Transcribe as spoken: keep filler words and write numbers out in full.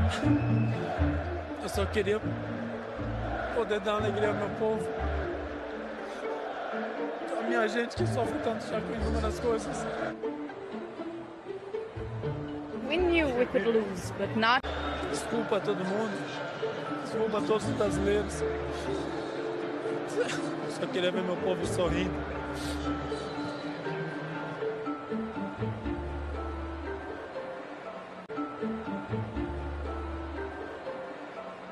Eu só queria poder dar alegria ao meu povo. A minha gente que sofre tanto já com inúmeras coisas. We knew we could lose, but not. Desculpa a todo mundo. Desculpa a todos os brasileiros. Eu só queria ver meu povo sorrindo.